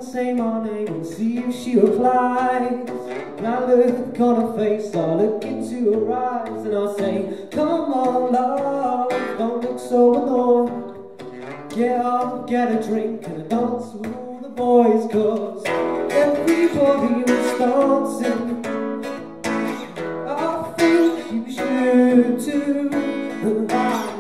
say my name and see if she replies. And I look on her face, I look into her eyes, and I say, come on love, don't look so annoyed. Get up, get a drink and a dance with all the boys, 'cause everybody was dancing. I think you should too.